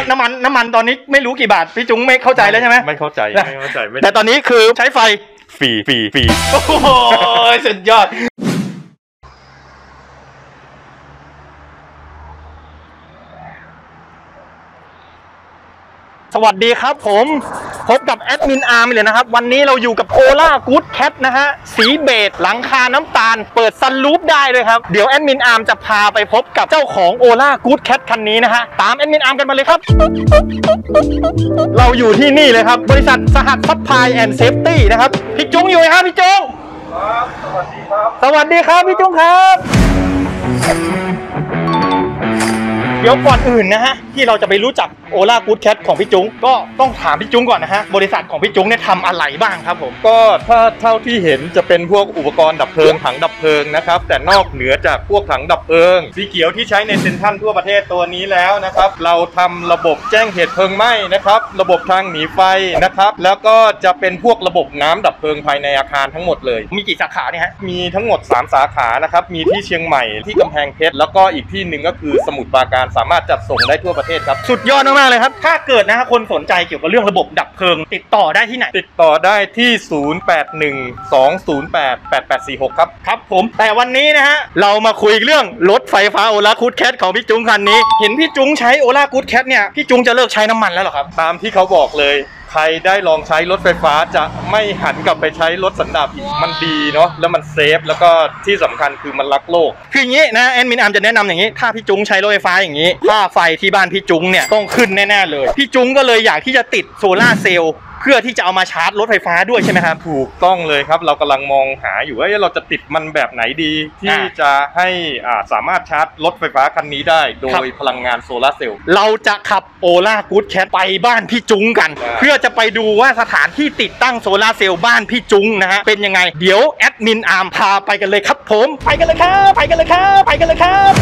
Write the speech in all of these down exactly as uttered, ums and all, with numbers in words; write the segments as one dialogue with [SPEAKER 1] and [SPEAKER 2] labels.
[SPEAKER 1] น้ำมันน้ำมันตอนนี้ไม่รู้กี่บาทพี่จุ้งไม่เข้าใจแล้วใช่ไหม
[SPEAKER 2] ไม่เข้าใจไม่เข้าใจ
[SPEAKER 1] แต่ตอนนี้คือใช้ไฟ
[SPEAKER 2] ฟรีฟรีฟรี
[SPEAKER 1] โอ้โหสุดยอดสวัสดีครับผมพบกับแอดมินอาร์มเลยนะครับวันนี้เราอยู่กับโอล่ากู๊ดแคทนะฮะสีเบจหลังคาน้ำตาลเปิดซันรูฟได้เลยครับเดี๋ยวแอดมินอาร์มจะพาไปพบกับเจ้าของโอล่ากู๊ดแคทคันนี้นะฮะตามแอดมินอาร์มกันมาเลยครับเราอยู่ที่นี่เลยครับบริษัทสหัสซัพพลายแอนด์เซฟตี้นะครับพี่จุ้งอยู่ไหมครับพี่จุ้ง
[SPEAKER 2] ครับสวัสดีครับ
[SPEAKER 1] สวัสดีครับพี่จุ้งครับเดี๋ยวก่อนอื่นนะฮะที่เราจะไปรู้จักโอล่ากู๊ดแคทของพี่จุ้งก็ต้องถามพี่จุ้งก่อนนะฮะบริษัทของพี่จุ้งเนี่ยทำอะไรบ้างครับผม
[SPEAKER 2] ก็ถ้าเท่าที่เห็นจะเป็นพวกอุปกรณ์ดับเพลิงถังดับเพลิงนะครับแต่นอกเหนือจากพวกถังดับเพลิงสีเขียวที่ใช้ในเซ็นทรัลทั่วประเทศตัวนี้แล้วนะครับเราทำระบบแจ้งเหตุเพลิงไหม้นะครับระบบทางหนีไฟนะครับแล้วก็จะเป็นพวกระบบน้ำดับเพลิงภายในอาคารทั้งหมดเลย
[SPEAKER 1] มีกี่สาขาเนี่ยฮะ
[SPEAKER 2] มีทั้งหมดสามสาขานะครับมีที่เชียงใหม่ที่กำแพงเพชรแล้วก็อีกที่หนึ่งก็คือสมุทรปราการสามารถจัดส่งได้ทั่วประเทศครับ
[SPEAKER 1] สุดยอดมากๆเลยครับถ้าเกิดนะฮะคนสนใจเกี่ยวกับเรื่องระบบดับเพลิงติดต่อได้ที่ไหน
[SPEAKER 2] ติดต่อได้ที่ศูนย์ แปด หนึ่ง สอง ศูนย์ แปด แปด แปด สี่ หกครับ
[SPEAKER 1] ครับผมแต่วันนี้นะฮะเรามาคุยเรื่องรถไฟฟ้าโอล่ากู๊ดแคทของพี่จุ้งคันนี้เห็นพี่จุ้งใช้โอล่ากู๊ดแคทเนี่ยพี่จุ้งจะเลิกใช้น้ำมันแล้วหรอครับ
[SPEAKER 2] ตามที่เขาบอกเลยใครได้ลองใช้รถไฟฟ้าจะไม่หันกลับไปใช้รถสันดาปอีกมันดีเนาะแล้วมันเซฟแล้วก็ที่สำคัญคือมันรักโลก
[SPEAKER 1] คืออย่างนี้นะแอดมินอาร์มจะแนะนำอย่างนี้ถ้าพี่จุ้งใช้รถไฟฟ้าอย่างนี้ค่าไฟที่บ้านพี่จุ้งเนี่ยต้องขึ้นแน่ๆเลยพี่จุ้งก็เลยอยากที่จะติดโซล่าเซลล์เพื่อที่จะเอามาชาร์จรถไฟฟ้าด้วยใช่ไหมครับ
[SPEAKER 2] ถูกต้องเลยครับเรากำลังมองหาอยู่ว่าเราจะติดมันแบบไหนดีที่จะให้อ่าสามารถชาร์จรถไฟฟ้าคันนี้ได้โดยพลังงานโซลาร์เซลล์
[SPEAKER 1] เราจะขับโอล่ากู๊ดแคทไปบ้านพี่จุ้งกันเพื่อจะไปดูว่าสถานที่ติดตั้งโซลาร์เซลล์บ้านพี่จุ้งนะฮะเป็นยังไงเดี๋ยวแอดมินอาร์มพาไปกันเลยครับผมไปกันเลยครับไปกันเลยครับไปกันเลยครับ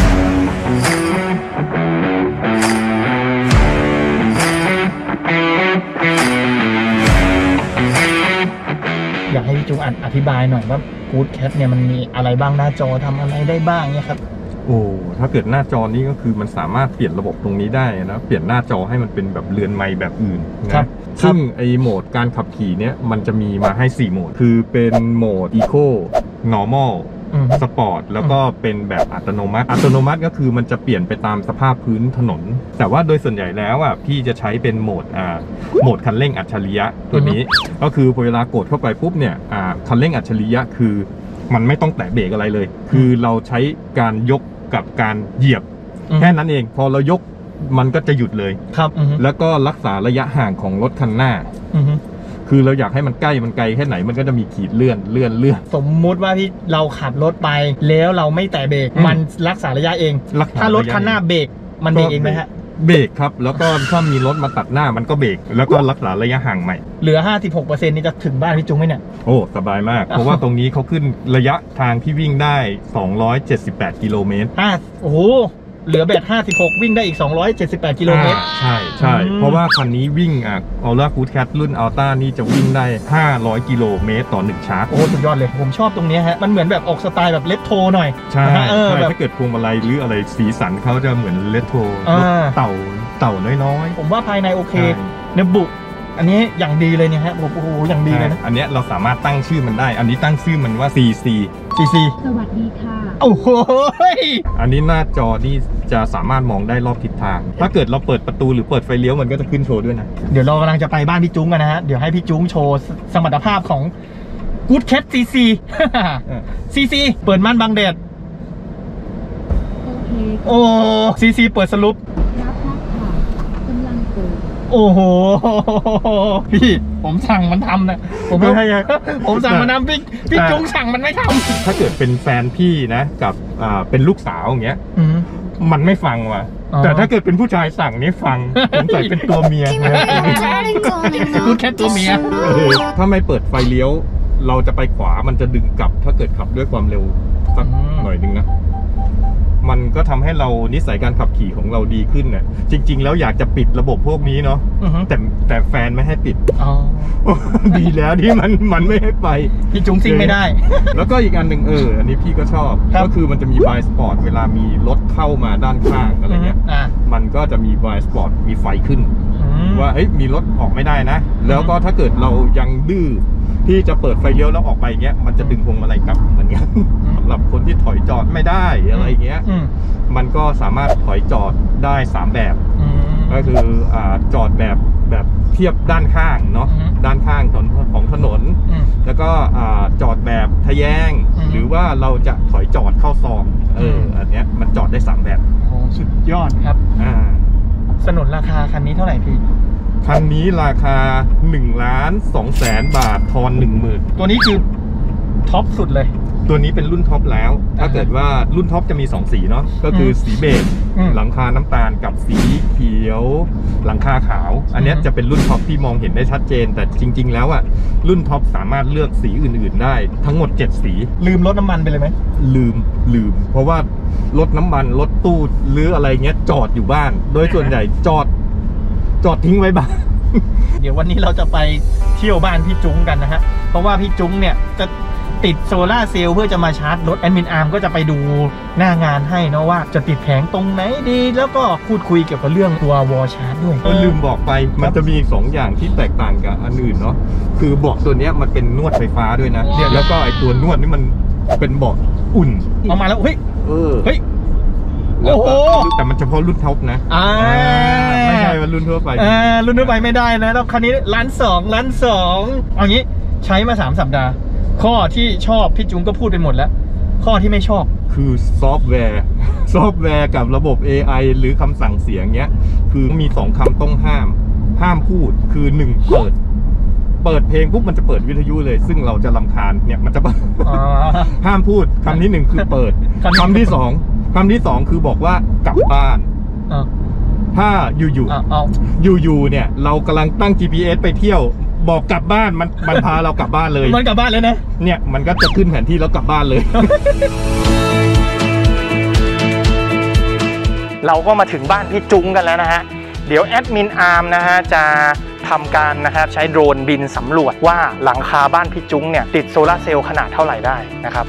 [SPEAKER 1] อยากให้พี่จุ้งอธิบายหน่อยว่ากู๊ดแคทเนี่ยมันมีอะไรบ้างหน้าจอทำอะไรได้บ้างเนี่ยครับ
[SPEAKER 2] โอ้ถ้าเกิดหน้าจอนี้ก็คือมันสามารถเปลี่ยนระบบตรงนี้ได้นะเปลี่ยนหน้าจอให้มันเป็นแบบเรือนไมค์แบบอื่นนะซึ่งไอโหมดการขับขี่เนี้ยมันจะมีมาให้สี่โหมดคือเป็นโหมด Eco Normal สปอร์ตแล้วก็เป็นแบบอัตโนมัติอัตโนมัติก็คือมันจะเปลี่ยนไปตามสภาพพื้นถนนแต่ว่าโดยส่วนใหญ่แล้วอ่ะพี่จะใช้เป็นโหมดอ่าโหมดคันเร่งอัจฉริยะตัวนี้ก็คือเวลากดเข้าไปปุ๊บเนี่ยอ่าคันเร่งอัจฉริยะคือมันไม่ต้องแตะเบรกอะไรเลยคือเราใช้การยกกับการเหยียบแค่นั้นเองพอเรายกมันก็จะหยุดเลย
[SPEAKER 1] ครับ
[SPEAKER 2] แล้วก็รักษาระยะห่างของรถคันหน้าคือเราอยากให้มันใกล้มันไกลแค่ไหนมันก็จะมีขีดเลื่อนเลื่อนเลื่อน
[SPEAKER 1] สมมุติว่าที่เราขับรถไปแล้วเราไม่แตะเบรกมันรักษาระยะเองถ้ารถคันหน้าเบรกมันเบรกเองไหมฮะ
[SPEAKER 2] เบรกครับแล้วก็ถ้ามีรถมาตัดหน้ามันก็เบรกแล้วก็รักษาระยะห่างใหม่
[SPEAKER 1] เหลือ ห้าสิบหกเปอร์เซ็นต์ นี่จะถึงบ้านพี่จุ้งไหมเนี่ย
[SPEAKER 2] โอ้สบายมากเพราะว่าตรงนี้เขาขึ้นระยะทางที่วิ่งได้สองร้อยเจ็ดสิบแปดกิโลเมตร
[SPEAKER 1] อ่ะโอ้โหเหลือแบตห้าสิบหกวิ่งได้อีกสองร้อยเจ็ดสิบแปดกิโลเมตร
[SPEAKER 2] ใช่ใช่เพราะว่าคันนี้วิ่งอ่ะโอล่ากู๊ดแคทรุ่นอัลต้านี่จะวิ่งได้ห้าร้อยกิโลเมตรต่อหนึ่งชาร์จ
[SPEAKER 1] โอ้สุดยอดเลยผมชอบตรงนี้ฮะมันเหมือนแบบออกสไตล์แบบเลโทรหน่อย
[SPEAKER 2] ใช่ถ้าเกิดพวงมาลัยหรืออะไรสีสันเขาจะเหมือนเลโทรเต่าเต่าน้อย
[SPEAKER 1] ๆผมว่าภายในโอเคเนบุอันนี้อย่างดีเลยเนี่ยฮะโอ้โหอย่างดีเลยนะ
[SPEAKER 2] อันนี้เราสามารถตั้งชื่อมันได้อันนี้ตั้งชื่อมันว่า ซี ซี
[SPEAKER 1] ซี ซี
[SPEAKER 3] สวัสดีค่ะ
[SPEAKER 1] โอ้โห
[SPEAKER 2] อันนี้หน้าจอนี่จะสามารถมองได้รอบทิศทางถ้าเกิดเราเปิดประตูหรือเปิดไฟเลี้ยวมันก็จะขึ้นโชว์ด้วยนะ
[SPEAKER 1] เดี๋ยวเรากำลังจะไปบ้านพี่จุ้งกันนะฮะเดี๋ยวให้พี่จุ้งโชว์สมรรถภาพของกู๊ดแคท ซี ซี ซี ซี เปิดม่านบังแดดโอ้ ซี ซี เปิดสรุปโอ้โหพี่ผมสั่งมันทำนะผมไม่ใช่ผมสั่งมันทำพี่พี่จุ้งสั่งมันไม่ทำ
[SPEAKER 2] ถ้าเกิดเป็นแฟนพี่นะกับอ่าเป็นลูกสาวอย่างเงี้ยมันไม่ฟังว่ะแต่ถ้าเกิดเป็นผู้ชายสั่งนี่ฟังผมใส่เป็นตัวเมีย
[SPEAKER 1] กูแค่ตัวเมีย
[SPEAKER 2] ถ้าไม่เปิดไฟเลี้ยวเราจะไปขวามันจะดึงกลับถ้าเกิดขับด้วยความเร็วสักหน่อยนึงนะมันก็ทำให้เรานิสัยการขับขี่ของเราดีขึ้นน่ะจริงๆแล้วอยากจะปิดระบบพวกนี้เนาะแต่แต่แฟนไม่ให้ปิดดีแล้วที่มันมันไม่ให้ไป
[SPEAKER 1] พี่จุ้งซิ่งไม่ได้
[SPEAKER 2] แล้วก็อีกอันหนึ่งเอออันนี้พี่ก็ชอบก็คือมันจะมีบายสปอร์ตเวลามีรถเข้ามาด้านข้างอะไรเงี้ยมันก็จะมีบายสปอร์ตมีไฟขึ้นว่าเฮ้ยมีรถออกไม่ได้นะแล้วก็ถ้าเกิดเรายังดื้อที่จะเปิดไฟเลี้ยวแล้วออกไปเงี้ยมันจะดึงพวงมาลัยกลับเหมือนกันสำหรับคนที่ถอยจอดไม่ได้อะไรเงี้ยมันก็สามารถถอยจอดได้สามแบบก็คืออ่าจอดแบบแบบเทียบด้านข้างเนาะด้านข้างของถนนแล้วก็อ่าจอดแบบทะแยงหรือว่าเราจะถอยจอดเข้าซองเอออันเนี้ยมันจอดได้สามแบบ
[SPEAKER 1] โอ้สุดยอดครับอ่าสนนราคาคันนี้เท่าไหร่พี่
[SPEAKER 2] คันนี้ราคาหนึ่งล้านสองแสนบาททอน หนึ่งหมื่น
[SPEAKER 1] ตัวนี้คือท็อปสุดเลย
[SPEAKER 2] ตัวนี้เป็นรุ่นท็อปแล้วถ้าเกิดว่ารุ่นท็อปจะมีสองสีเนาะก็คือสีเบจหลังคาน้ำตาลกับสีเขียวหลังคาขาวอันนี้จะเป็นรุ่นท็อปที่มองเห็นได้ชัดเจนแต่จริงๆแล้วอ่ะรุ่นท็อปสามารถเลือกสีอื่นๆได้ทั้งหมดเจ็ดสี
[SPEAKER 1] ลืมรถน้ำมันไปเลยไหม
[SPEAKER 2] ลืมลืมเพราะว่ารถน้ำมันรถตู้หรืออะไรเงี้ยจอดอยู่บ้านโดยส่วนใหญ่จอดจอดทิ้งไว้บ้าน
[SPEAKER 1] เดี๋ยววันนี้เราจะไปเที่ยวบ้านพี่จุ้งกันนะฮะเพราะว่าพี่จุ้งเนี่ยจะติดโซล่าเซลล์เพื่อจะมาชาร์จรถแอดมินอาร์มก็จะไปดูหน้างานให้นะว่าจะติดแผงตรงไหนดีแล้วก็พูดคุยเกี่ยวกับเรื่องตัววอลชาร์จด้วย
[SPEAKER 2] ก็ลืมบอกไปมันจะมีสองอย่างที่แตกต่างกับอันอื่นเนาะคือเบาะตัวนี้มันเป็นนวดไฟฟ้าด้วยนะแล้วก็ไอตัวนวดนี่มันเป็นเบาะอุ่น
[SPEAKER 1] เอามาแล้วเฮ้ย
[SPEAKER 2] เออ
[SPEAKER 1] เฮ้ย
[SPEAKER 2] โอ้โหแต่มันเฉพาะรุ่นท็อปนะไม่ใช่ว่ารุ่นทั่วไป
[SPEAKER 1] อ่ารุ่นทั่วไปไม่ได้นะแล้วคันนี้ล้านสองล้านสองเอางี้ใช้มาสามสัปดาห์ข้อที่ชอบพี่จุ้งก็พูดไปหมดแล้วข้อที่ไม่ชอบ
[SPEAKER 2] คือซอฟต์แวร์ซอฟต์แวร์กับระบบ เอ ไอ หรือคำสั่งเสียงเงี้ยคือมีสองคำต้องห้ามห้ามพูดคือหนึ่งเปิดเปิดเพลงปุ๊บมันจะเปิดวิทยุเลยซึ่งเราจะรำคาญเนี่ยมันจะห้ามพูดคำที่หนึ่งคือเปิดคำที่สองคำที่สองคือบอกว่ากลับบ้านถ้าอยู่อยู่อยู่อยู่เนี่ยเรากำลังตั้ง จี พี เอส ไปเที่ยวบอกกลับบ้านมันมันพาเรากลับบ้านเลย
[SPEAKER 1] มันกลับบ้านเลยนะ
[SPEAKER 2] เนี่ยมันก็จะขึ้นแผนที่แล้วกลับบ้านเลย
[SPEAKER 1] เราก็มาถึงบ้านพี่จุ้งกันแล้วนะฮะเดี๋ยวแอดมินอาร์มนะฮะจะทำการนะครับใช้โดรนบินสำรวจว่าหลังคาบ้านพี่จุ้งเนี่ยติดโซลาร์เซลล์ขนาดเท่าไหร่ได้นะครับ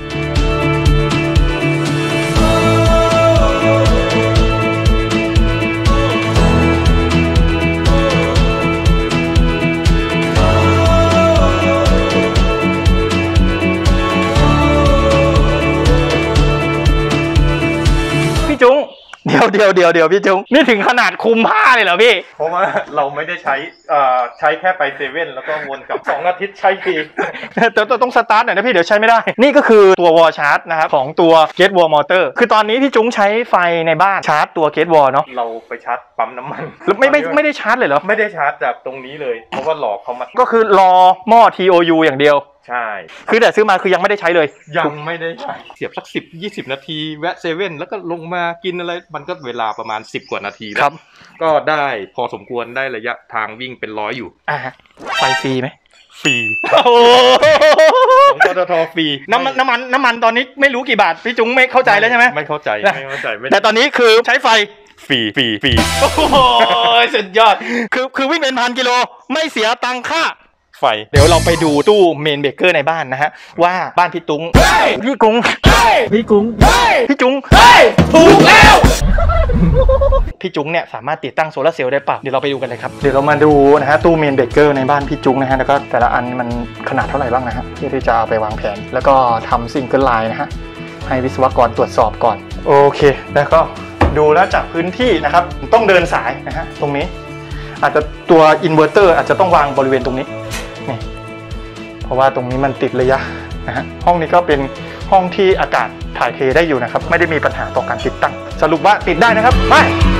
[SPEAKER 1] จุ้งเดี๋ยวเดี๋ยวเดี๋ยวเดี๋ยวพี่จุ้งนี่ถึงขนาดคุมผ้าเลยเหรอพี่
[SPEAKER 2] เพราะว่าเราไม่ได้ใช้อ่าใช้แค่ไปเซเว่นแล้วก็วนกลับสองอาทิตย์ใช้ที
[SPEAKER 1] แต่ต้องสตาร์ทหน่อยนะพี่เดี๋ยวใช้ไม่ได้นี่ก็คือตัววอลชาร์จนะครับของตัวเกตวอลมอเตอร์คือตอนนี้พี่จุ้งใช้ไฟในบ้านชาร์จตัวเกตวอลเนาะ
[SPEAKER 2] เราไปชาร์จปั๊มน้ำมัน
[SPEAKER 1] แล้วไม่ไม่ไม่ได้ชาร์จเลยเหรอ
[SPEAKER 2] ไม่ได้ชาร์จจากตรงนี้เลยเพราะว่าหลอกเขามา
[SPEAKER 1] ก็คือรอหม้อ ที โอ ยู อย่างเดียว
[SPEAKER 2] ใช่
[SPEAKER 1] คือแต่ซื้อมาคือยังไม่ได้ใช้เลย
[SPEAKER 2] ยังไม่ได้ใช้เสียบสักสิบยี่สิบนาทีแวะเซเว่นแล้วก็ลงมากินอะไรมันก็เวลาประมาณสิบกว่านาทีครับก็ได้พอสมควรได้ระยะทางวิ่งเป็นร้อยอยู่
[SPEAKER 1] อ่าไฟฟรีไหม
[SPEAKER 2] ฟรีโอ้ของปตทฟรี
[SPEAKER 1] น้ำมันน้ำมันน้ำมันตอนนี้ไม่รู้กี่บาทพี่จุ้งไม่เข้าใจแล้วใช่ไหม
[SPEAKER 2] ไม่เข้าใจไม่เข้าใจ
[SPEAKER 1] แต่ตอนนี้คือใช้ไฟ
[SPEAKER 2] ฟรีฟรีฟรี
[SPEAKER 1] โอ้โหสุดยอดคือคือวิ่งเป็นพันกิโลไม่เสียตังค่าไฟเดี๋ยวเราไปดูตู้เมนเบเกอร์ในบ้านนะฮะว่าบ้านพี่ตุ้งพี่กุ้งพี่กุ้งพี่จุ้งถูกแล้วพี่จุ้งเนี่ยสามารถติดตั้งโซลาร์เซลล์ได้ป่ะเดี๋ยวเราไปดูกันเลยครับเดี๋ยวเรามาดูนะฮะตู้เมนเบเกอร์ในบ้านพี่จุ้งนะฮะแล้วก็แต่ละอันมันขนาดเท่าไหร่บ้างนะฮะเพื่อที่จะเอาไปวางแผนแล้วก็ทำซิงเกิลไลน์นะฮะให้วิศวกรตรวจสอบก่อนโอเคแล้วก็ดูแล้วจากพื้นที่นะครับต้องเดินสายนะฮะตรงนี้อาจจะตัวอินเวอร์เตอร์อาจจะต้องวางบริเวณตรงนี้นี่เพราะว่าตรงนี้มันติดระยะนะฮะห้องนี้ก็เป็นห้องที่อากาศถ่ายเทได้อยู่นะครับไม่ได้มีปัญหาต่อการติดตั้งสรุปว่าติดได้นะครับไป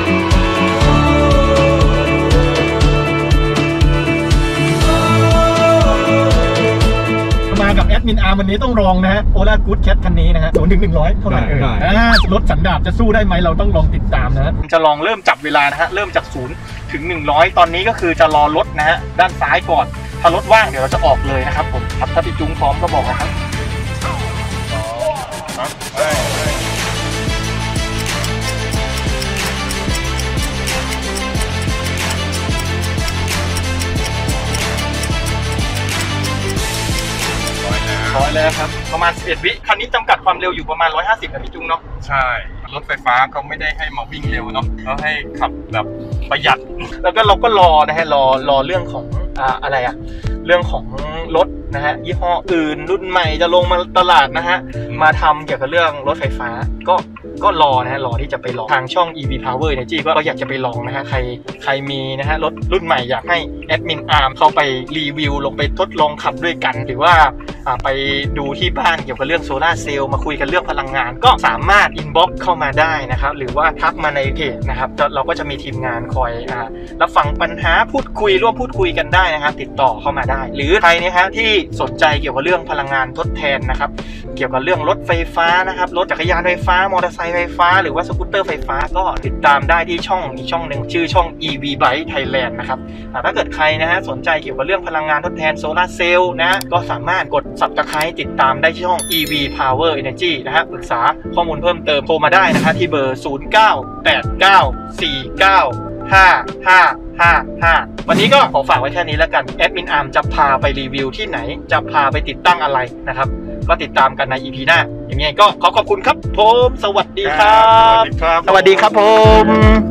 [SPEAKER 1] มากับแอดมินอาร์วันนี้ต้องลองนะฮะโอล่ากู๊ดแคทคันนี้นะฮะศูนย์ถึงหนึ่งร้อยเท่าไหร่เอ่ยรถสันดาปจะสู้ได้ไหมเราต้องลองติดตามนะฮะจะลองเริ่มจับเวลานะฮะเริ่มจากศูนย์ถึงหนึ่งร้อยตอนนี้ก็คือจะรอรถนะฮะด้านซ้ายก่อนถ้ารถว่างเดี๋ยวเราจะออกเลยนะครับผมครับถ้าพี่จุ้งพร้อมก็บอกนะครับนะครับประมาณสิบเอ็ดวิคันนี้จำกัดความเร็วอยู่ประมาณหนึ่งร้อยห้าสิบนะพี่จุงเนาะ
[SPEAKER 2] ใช่รถไฟฟ้าเขาไม่ได้ให้มาวิ่งเร็วเนาะเขาให้ขับแบบประหยัด
[SPEAKER 1] แล้วก็เราก็รอนะฮะรอรอเรื่องของอ่าอะไรอะเรื่องของรถนะฮะยี่ห้ออื่นรุ่นใหม่จะลงมาตลาดนะฮะมาทำเกี่ยวกับเรื่องรถไฟฟ้าก็ก็รอนะฮะรอที่จะไปลองทางช่อง อี วี Power Energy ก็อยากจะไปลองนะฮะใครใครมีนะฮะรถรุ่นใหม่อยากให้แอดมินอาร์มเข้าไปรีวิวลงไปทดลองขับด้วยกันหรือว่าไปดูที่บ้านเกี่ยวกับเรื่องโซลาร์เซลล์มาคุยกันเรื่องพลังงานก็สามารถอินบ็อกซ์เข้ามาได้นะครับหรือว่าทักมาในเพจนะครับเราก็จะมีทีมงานคอยอ่ารับฟังปัญหาพูดคุยร่วมพูดคุยกันได้นะครับติดต่อเข้ามาได้หรือใครนะฮะที่สนใจเกี่ยวกับเรื่องพลังงานทดแทนนะครับเกี่ยวกับเรื่องรถไฟฟ้านะครับรถจักรยานไฟฟ้ามอเตอร์ไซค์ไฟฟ้าหรือว่าสกูตเตอร์ไฟฟ้าก็ติดตามได้ที่ช่องอีกช่องหนึ่งชื่อช่อง อี วี Bike Thailand นะครับถ้าเกิดใครนะฮะสนใจเกี่ยวกับเรื่องพลังงานทดแทนโซลาร์เซลล์นะก็สามารถกด Subscribe ติดตามได้ที่ช่อง อี วี Power Energy นะฮะปรึกษาข้อมูลเพิ่มเติมโทรมาได้นะฮะที่เบอร์ศูนย์ เก้า แปด เก้า สี่ เก้า ห้า ห้า ห้า ห้าวันนี้ก็ขอฝากไว้แค่นี้แล้วกันแอดมินอาร์มจะพาไปรีวิวที่ไหนจะพาไปติดตั้งอะไรนะครับก็ติดตามกันใน อี พี หน้าอย่างเงี้ยก็ขอขอบคุณครับผมสวัสดีครับ
[SPEAKER 2] สวัสดีครับ
[SPEAKER 1] สวัสดีครับผม